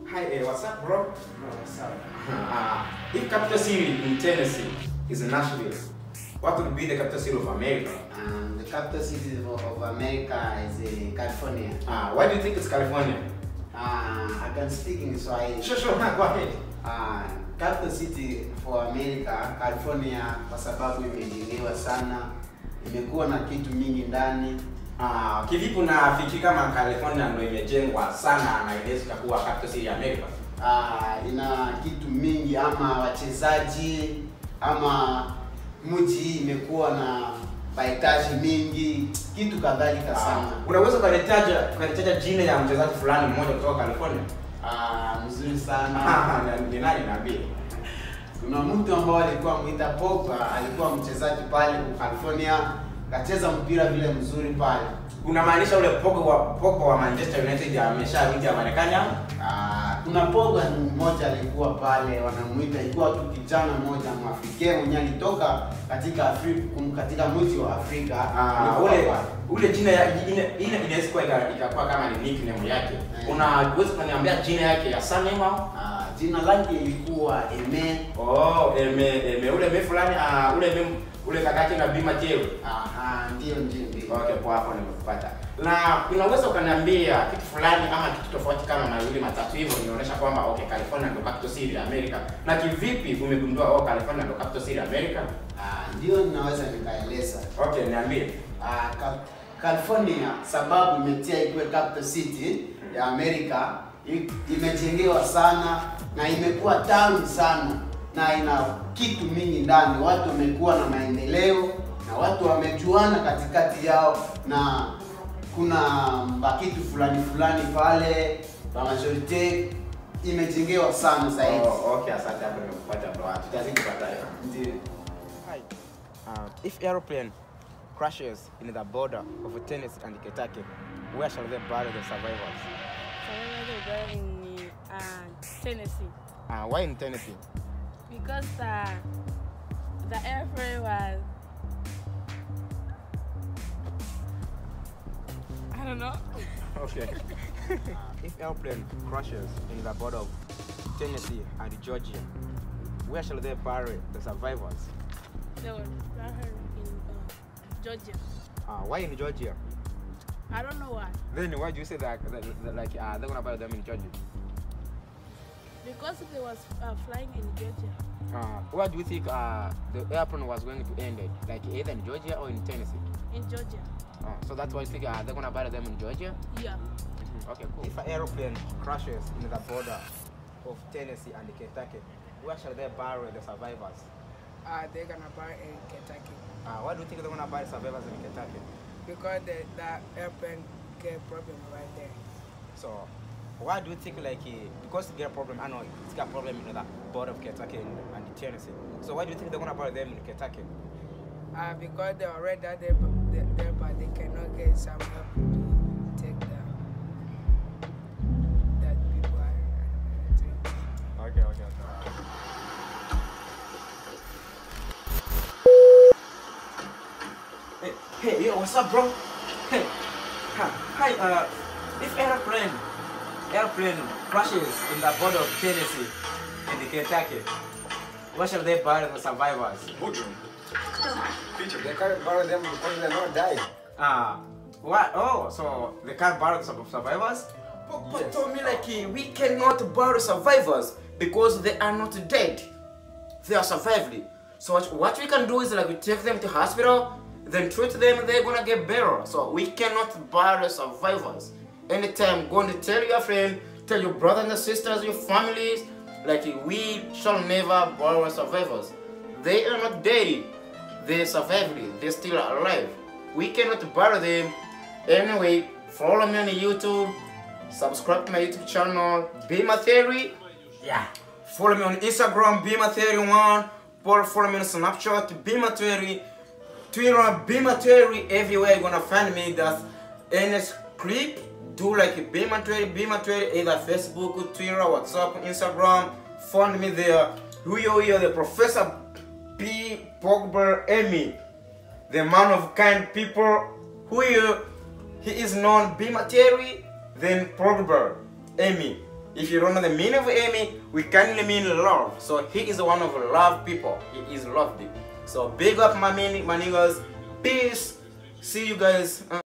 Hi, what's up, bro? What's up? If capital city in Tennessee is Nashville, what would be the capital city of America? The capital city of America is California. Why do you think it's California? I can speak in Swahili. Sure, go ahead. Capital city for America, California, kwa sababu imejengwa sana, imekuwa na kitu mingi ndani. Kivipi unafikiri kama California ndio imejengwa sana na inaweza kuwa capital city ya America? Ina kitu mingi ama wachezaji ama mji imekuwa na mahitaji mingi, kitu kadhalika sana. Unaweza kunitaja jina ya mchezaji fulani mmoja kutoka California? Mzuri sana. Ni nani niambie? Kuna mtu ambao alikuwa muita Pogba, alikuwa mchezaji pale kwa California, kacheza mpira vile mzuri pale. Unamaanisha ule Pogba wa Manchester United amesharudi Marekani au? Kuna Pogba mmoja alikuwa pale wanamuita, ilikuwa tu kijana mmoja Mwafrika mwenye alitoka katika mji wa Afrika. Ule jina inaweza kuwa ikakuwa kama ni nickname yake. Unaweza kuniambia jina yake ya surname au? Jina lake ilikuwa Eme. Eme ule fulani ule kakake na Bima Teo. Ndio. Okay, kwa hapo nimekupata. Na unaweza ukaniambia kitu fulani ama kitu tofauti kama mawili matatu hivyo inaonyesha kwamba California ndio capital city ya America. Na kivipi umegundua California ndio capital city ya America? Ndio ninaweza nikaeleza. Okay, niambie. California sababu imetia ikiwe capital city ya America, imejengewa sana na imekuwa town sana na ina kitu mingi ndani. Watu wamekuwa na maendeleo na watu wamejuana katikati yao, na kuna kitu fulani pale kwa majority imejengewa sana zaidi. Okay, asante hapo nimekupata bro. Tutazidi baadaye. Ndio. Hi. If airplane crashes in the border of Tennessee and Kentucky, where shall they bury the survivors? Survivors are in Tennessee. Why in Tennessee? Because the airplane was, I don't know. Okay. If airplane crashes in the border of Tennessee and Georgia, where shall they bury the survivors? They were buried in Georgia. Why in Georgia? I don't know why. Then why do you say that they're gonna bury them in Georgia? Because they was flying in Georgia. Where do you think the airplane was going to end? Like either in Georgia or in Tennessee? In Georgia. So that's why you think they're gonna bury them in Georgia? Yeah. Okay, cool. If an aeroplane crashes in the border of Tennessee and Kentucky, where shall they bury the survivors? They're gonna bury in Kentucky. Why do you think they're gonna bury survivors in Kentucky? Because the airplane get problem right there. So, why do you think because they get a problem? I know it's got a problem in the border of Kentucky and Tennessee. So why do you think they're gonna bury them in Kentucky? Because they already there, but they cannot get some help to take that people. Okay. Hey, yo, what's up, bro? Hey, hi. If airplane crashes in the border of Tennessee and Kentucky, where shall they bury the survivors? They can't bury them because they're not dying. What? Oh, so they can't bury the survivors? But told me we cannot bury survivors because they are not dead. They are survived. So what we can do is we take them to hospital, then treat them, they're gonna get better. So we cannot bury survivors. Anytime, go and tell your friend, tell your brothers and sisters, your families, we shall never bury survivors. They are not dead. They survived. They're still alive. We cannot bury them. Anyway, follow me on YouTube. Subscribe to my YouTube channel, Bima Theory. Yeah. Follow me on Instagram, Bima Theory 1. Follow me on Snapchat, Bima Theory. Twitter, Bima Theory. Everywhere you're gonna find me. That's any clip. Do Bima Theory, either Facebook, Twitter, WhatsApp, Instagram. Find me there. Huyo the Professor P. Pogba Emi, the man of kind people. Huyo, he is known Bima Theory, then Pogba Emi. if you don't know the meaning of Amy, we kindly mean love. So he is one of the love people. He is loved. So big up my niggas. Peace. See you guys.